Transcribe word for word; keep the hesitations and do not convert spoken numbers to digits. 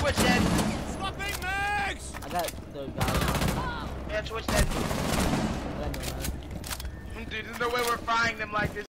Twitch dead. Swapping mags! I got the guy. Yeah, Twitch dead. I got no man. Dude, there's no way we're frying them like this.